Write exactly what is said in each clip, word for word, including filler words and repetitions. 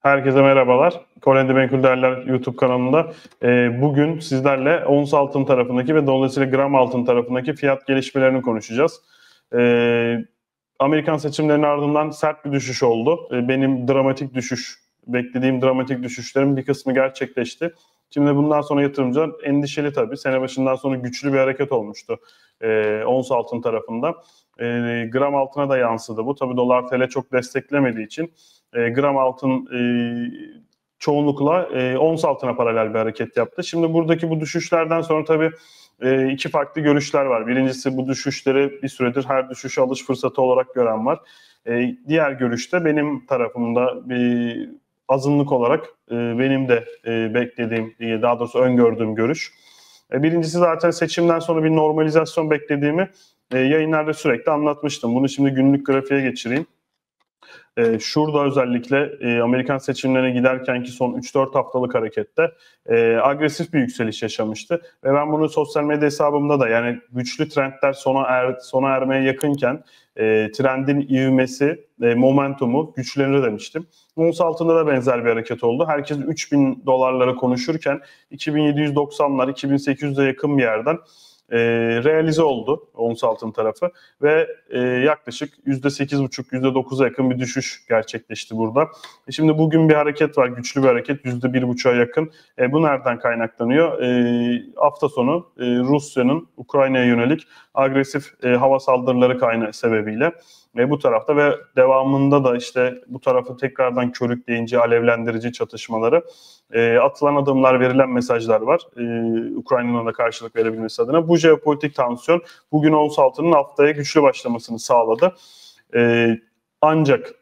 Herkese merhabalar. Kore'de Menkul Değerler YouTube kanalında e, bugün sizlerle ons altın tarafındaki ve dolayısıyla gram altın tarafındaki fiyat gelişmelerini konuşacağız. E, Amerikan seçimlerinin ardından sert bir düşüş oldu. E, benim dramatik düşüş, beklediğim dramatik düşüşlerin bir kısmı gerçekleşti. Şimdi bundan sonra yatırımcılar endişeli tabii. Sene başından sonra güçlü bir hareket olmuştu e, ons altın tarafında. E, gram altına da yansıdı bu. Tabii dolar T L çok desteklemediği için e, gram altın e, çoğunlukla e, ons altına paralel bir hareket yaptı. Şimdi buradaki bu düşüşlerden sonra tabii e, iki farklı görüşler var. Birincisi bu düşüşleri bir süredir her düşüşü alış fırsatı olarak gören var. E, diğer görüşte benim tarafımda bir azınlık olarak e, benim de e, beklediğim, daha doğrusu öngördüğüm görüş. E, birincisi zaten seçimden sonra bir normalizasyon beklediğimi e, yayınlarda sürekli anlatmıştım. Bunu şimdi günlük grafiğe geçireyim. E, şurada özellikle e, Amerikan seçimlerine giderkenki son üç dört haftalık harekette e, agresif bir yükseliş yaşamıştı. Ve ben bunu sosyal medya hesabımda da, yani güçlü trendler sona er, sona ermeye yakınken e, trendin ivmesi, e, momentumu güçlenir demiştim. Ons altında da benzer bir hareket oldu. Herkes üç bin dolarları konuşurken iki bin yedi yüz doksanlar, iki bin sekiz yüze yakın bir yerden E, realize oldu ons altın tarafı ve e, yaklaşık yüzde sekiz buçuk yüzde dokuza yakın bir düşüş gerçekleşti burada. E şimdi bugün bir hareket var, güçlü bir hareket, yüzde bir buçuğa yakın. E, bu nereden kaynaklanıyor? E, hafta sonu e, Rusya'nın Ukrayna'ya yönelik agresif e, hava saldırıları kaynağı sebebiyle ve bu tarafta ve devamında da işte bu tarafı tekrardan körükleyici, alevlendirici çatışmaları, e, atılan adımlar, verilen mesajlar var. E, Ukrayna'nın da karşılık verebilmesi adına. Bu jeopolitik tansiyon bugün ons altının haftaya güçlü başlamasını sağladı. E, ancak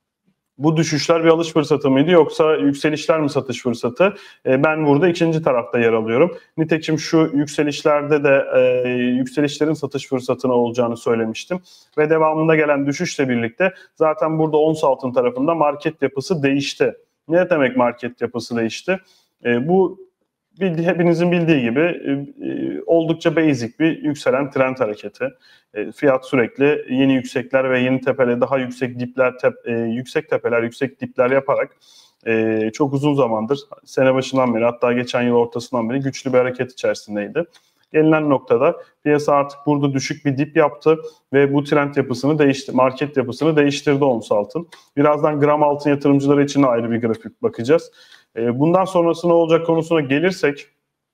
bu düşüşler bir alış fırsatı mıydı yoksa yükselişler mi satış fırsatı? E, ben burada ikinci tarafta yer alıyorum. Nitekim şu yükselişlerde de e, yükselişlerin satış fırsatına olacağını söylemiştim. Ve devamında gelen düşüşle birlikte zaten burada ons altın tarafında market yapısı değişti. Ne demek market yapısı değişti? E, bu Bildi, hepinizin bildiği gibi e, e, oldukça basic bir yükselen trend hareketi. E, fiyat sürekli yeni yüksekler ve yeni tepeler, daha yüksek dipler, tep, e, yüksek tepeler, yüksek dipler yaparak e, çok uzun zamandır, sene başından beri, hatta geçen yıl ortasından beri güçlü bir hareket içerisindeydi. Gelinen noktada piyasa artık burada düşük bir dip yaptı ve bu trend yapısını değişti, market yapısını değiştirdi ons altın. Birazdan gram altın yatırımcıları için de ayrı bir grafik bakacağız. Bundan sonrası ne olacak konusuna gelirsek,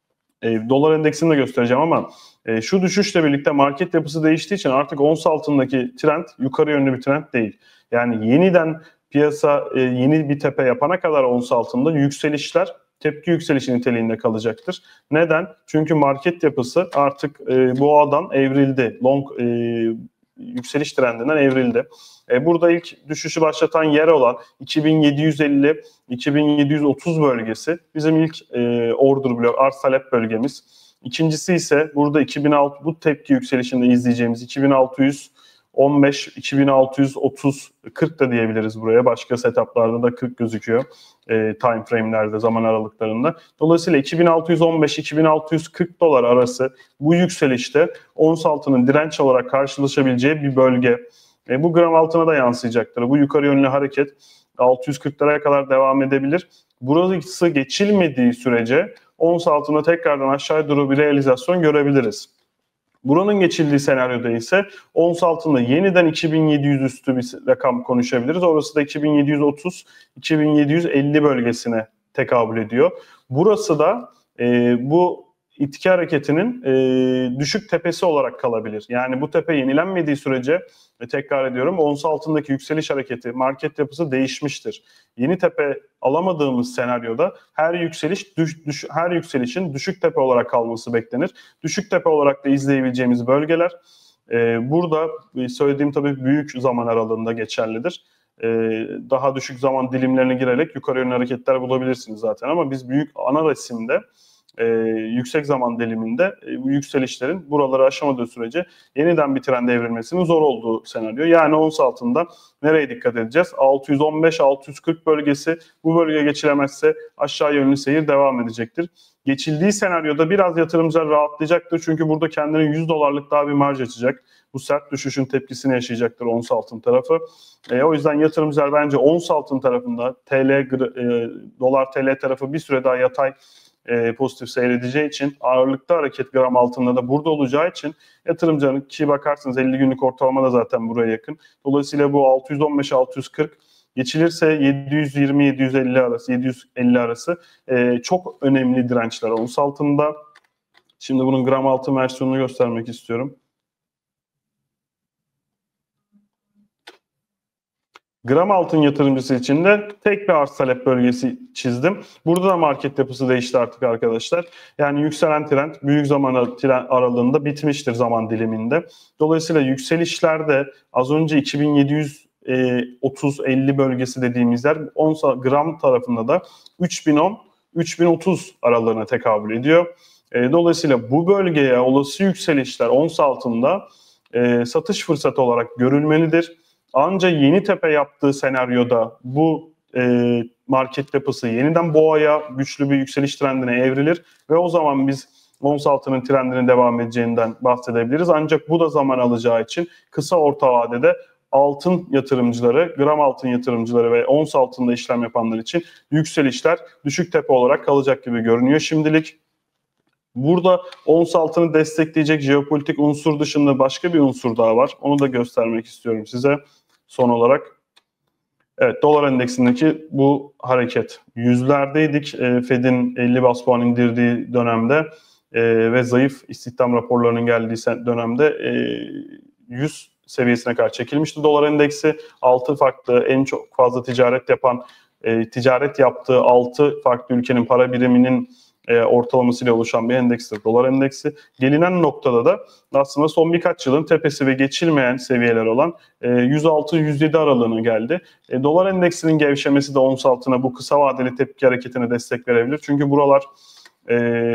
e, dolar endeksini de göstereceğim ama e, şu düşüşle birlikte market yapısı değiştiği için artık ons altındaki trend yukarı yönlü bir trend değil. Yani yeniden piyasa e, yeni bir tepe yapana kadar ons altında yükselişler tepki yükselişi niteliğinde kalacaktır. Neden? Çünkü market yapısı artık e, boğadan evrildi. Long e, yükseliş trendinden evrildi. E, burada ilk düşüşü başlatan yer olan iki bin yedi yüz elli iki bin yedi yüz otuz bölgesi bizim ilk e, order blok, arz talep bölgemiz. İkincisi ise burada iki bin altı, bu tepki yükselişinde izleyeceğimiz iki bin altı yüz on beş, iki bin altı yüz otuz, kırk da diyebiliriz buraya. Başka setuplarda da kırk gözüküyor e, time frame'lerde, zaman aralıklarında. Dolayısıyla iki bin altı yüz on beş iki bin altı yüz kırk dolar arası bu yükselişte ons altının direnç olarak karşılaşabileceği bir bölge. E, bu gram altına da yansıyacaktır. Bu yukarı yönlü hareket altı yüz kırklara kadar devam edebilir. Burası geçilmediği sürece ons altında tekrardan aşağı doğru bir realizasyon görebiliriz. Buranın geçildiği senaryoda ise ons altında yeniden iki bin yedi yüz üstü bir rakam konuşabiliriz. Orası da iki bin yedi yüz otuz iki bin yedi yüz elli bölgesine tekabül ediyor. Burası da e, bu itki hareketinin e, düşük tepesi olarak kalabilir. Yani bu tepe yenilenmediği sürece, ve tekrar ediyorum, ons altındaki yükseliş hareketi, market yapısı değişmiştir. Yeni tepe alamadığımız senaryoda her yükseliş düş, düş, her yükselişin düşük tepe olarak kalması beklenir. Düşük tepe olarak da izleyebileceğimiz bölgeler e, burada söylediğim tabii büyük zaman aralığında geçerlidir. E, daha düşük zaman dilimlerine girerek yukarı yönlü hareketler bulabilirsiniz zaten, ama biz büyük ana resimde e, yüksek zaman diliminde e, bu yükselişlerin buraları aşamadığı sürece yeniden bir trende evrilmesinin zor olduğu senaryo. Yani ons altında nereye dikkat edeceğiz? altı yüz on beş altı yüz kırk bölgesi, bu bölge geçilemezse aşağı yönlü seyir devam edecektir. Geçildiği senaryoda biraz yatırımcılar rahatlayacaktır. Çünkü burada kendine yüz dolarlık daha bir marj açacak. Bu sert düşüşün tepkisini yaşayacaktır ons altın tarafı. E, o yüzden yatırımcılar bence ons altın tarafında T L, e, dolar T L tarafı bir süre daha yatay e, pozitif seyredeceği için, ağırlıkta hareket gram altında da burada olacağı için yatırımcıların, ki bakarsınız elli günlük ortalama da zaten buraya yakın. Dolayısıyla bu altı yüz on beş altı yüz kırk geçilirse yedi yüz yirmi yedi yüz elli arası, yedi yüz elli arası e, çok önemli dirençler ons altında. Şimdi bunun gram altın versiyonunu göstermek istiyorum. Gram altın yatırımcısı için de tek bir arz talep bölgesi çizdim. Burada da market yapısı değişti artık arkadaşlar. Yani yükselen trend büyük zaman aralığında bitmiştir zaman diliminde. Dolayısıyla yükselişlerde az önce iki bin yedi yüz otuz elli bölgesi dediğimiz yer ons gram tarafında da üç bin on üç bin otuz aralığına tekabül ediyor. Dolayısıyla bu bölgeye olası yükselişler ons altında satış fırsatı olarak görülmelidir. Ancak yeni tepe yaptığı senaryoda bu e, market yapısı yeniden boğaya, güçlü bir yükseliş trendine evrilir ve o zaman biz ons altının trendinin devam edeceğinden bahsedebiliriz. Ancak bu da zaman alacağı için kısa orta vadede altın yatırımcıları, gram altın yatırımcıları ve ons altında işlem yapanlar için yükselişler düşük tepe olarak kalacak gibi görünüyor şimdilik. Burada ons altını destekleyecek jeopolitik unsur dışında başka bir unsur daha var. Onu da göstermek istiyorum size son olarak. Evet, dolar endeksindeki bu hareket. Yüzlerdeydik e, Fed'in elli bas puan indirdiği dönemde e, ve zayıf istihdam raporlarının geldiği dönemde e, yüz seviyesine kadar çekilmişti dolar endeksi. altı farklı en çok fazla ticaret yapan, e, ticaret yaptığı altı farklı ülkenin para biriminin E, ortalamasıyla oluşan bir endekstir dolar endeksi. Gelinen noktada da aslında son birkaç yılın tepesi ve geçilmeyen seviyeler olan e, yüz altı yüz yedi aralığına geldi. E, dolar endeksinin gevşemesi de ons altına bu kısa vadeli tepki hareketine destek verebilir. Çünkü buralar e,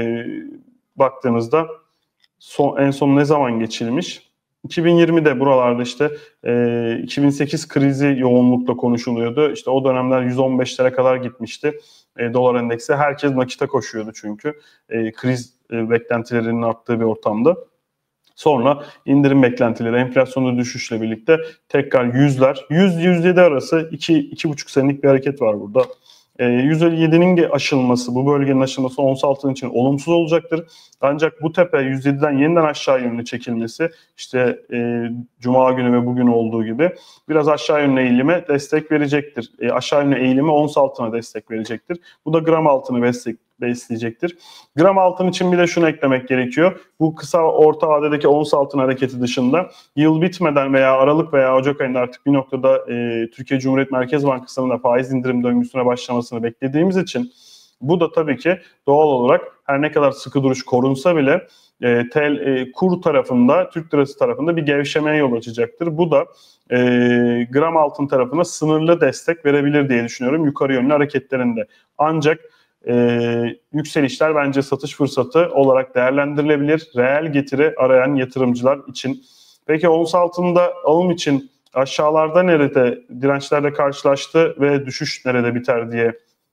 baktığınızda son, en son ne zaman geçilmiş? iki bin yirmide buralarda işte e, iki bin sekiz krizi yoğunlukla konuşuluyordu. İşte o dönemler yüz on beşlere kadar gitmişti. E, dolar endeksi. Herkes nakite koşuyordu çünkü e, kriz e, beklentilerinin arttığı bir ortamda. Sonra indirim beklentileri, enflasyonda düşüşle birlikte tekrar yüzler, yüz yüz yedi arası iki iki buçuk senelik bir hareket var burada. E, yüz elli yedinin aşılması, bu bölgenin aşılması ons altın için olumsuz olacaktır. Ancak bu tepe yüz yediden yeniden aşağı yönlü çekilmesi, işte e, Cuma günü ve bugün olduğu gibi biraz aşağı yönlü eğilime destek verecektir. E, aşağı yönlü eğilime ons altına destek verecektir. Bu da gram altını destek, besleyecektir. Gram altın için bir de şunu eklemek gerekiyor. Bu kısa orta vadedeki ons altın hareketi dışında yıl bitmeden veya Aralık veya Ocak ayında artık bir noktada e, Türkiye Cumhuriyet Merkez Bankası'nın da faiz indirim döngüsüne başlamasını beklediğimiz için bu da tabii ki doğal olarak her ne kadar sıkı duruş korunsa bile e, tel, e, kur tarafında, Türk lirası tarafında bir gevşemeye yol açacaktır. Bu da e, gram altın tarafına sınırlı destek verebilir diye düşünüyorum yukarı yönlü hareketlerinde. Ancak e, yükselişler bence satış fırsatı olarak değerlendirilebilir. Reel getiri arayan yatırımcılar için. Peki ons altında alım için aşağılarda nerede dirençlerle karşılaştı ve düşüş nerede biter diye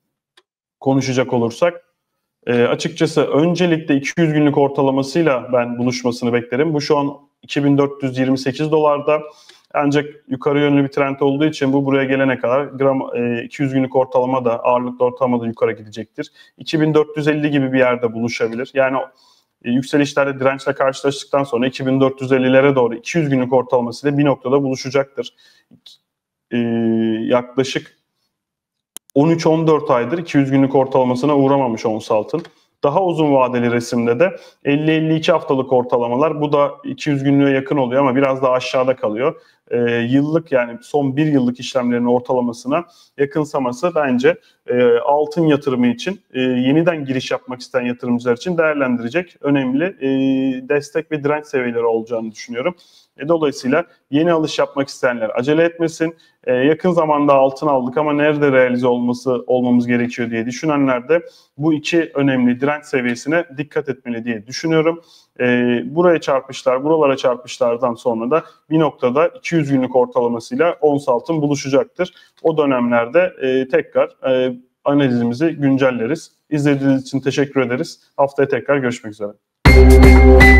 konuşacak olursak, e, açıkçası öncelikle iki yüz günlük ortalamasıyla ben buluşmasını beklerim. Bu şu an iki bin dört yüz yirmi sekiz dolarda. Ancak yukarı yönlü bir trend olduğu için bu buraya gelene kadar gram e, iki yüz günlük ortalama da ağırlıklı ortalama da yukarı gidecektir. iki bin dört yüz elli gibi bir yerde buluşabilir. Yani e, yükselişlerde dirençle karşılaştıktan sonra iki bin dört yüz ellilere doğru iki yüz günlük ortalamasıyla bir noktada buluşacaktır. E, yaklaşık on üç on dört aydır iki yüz günlük ortalamasına uğramamış ons altın. Daha uzun vadeli resimde de elli elli iki haftalık ortalamalar, bu da iki yüz günlüğe yakın oluyor ama biraz daha aşağıda kalıyor. e, yıllık yani son bir yıllık işlemlerin ortalamasına yakınsaması bence e, altın yatırımı için e, yeniden giriş yapmak isteyen yatırımcılar için değerlendirecek önemli e, destek ve direnç seviyeleri olacağını düşünüyorum. E, dolayısıyla yeni alış yapmak isteyenler acele etmesin. E, yakın zamanda altın aldık ama nerede realize olması olmamız gerekiyor diye düşünenler de bu iki önemli direnç seviyesine dikkat etmeli diye düşünüyorum. E, buraya çarpışlar, buralara çarpışlardan sonra da bir noktada iki yüz günlük ortalamasıyla ons altın buluşacaktır. O dönemlerde e, tekrar e, analizimizi güncelleriz. İzlediğiniz için teşekkür ederiz. Haftaya tekrar görüşmek üzere.